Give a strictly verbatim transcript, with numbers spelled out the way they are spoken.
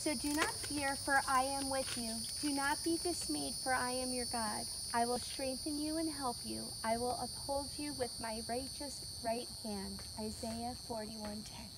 So do not fear, for I am with you. Do not be dismayed, for I am your God. I will strengthen you and help you. I will uphold you with my righteous right hand. Isaiah forty-one ten.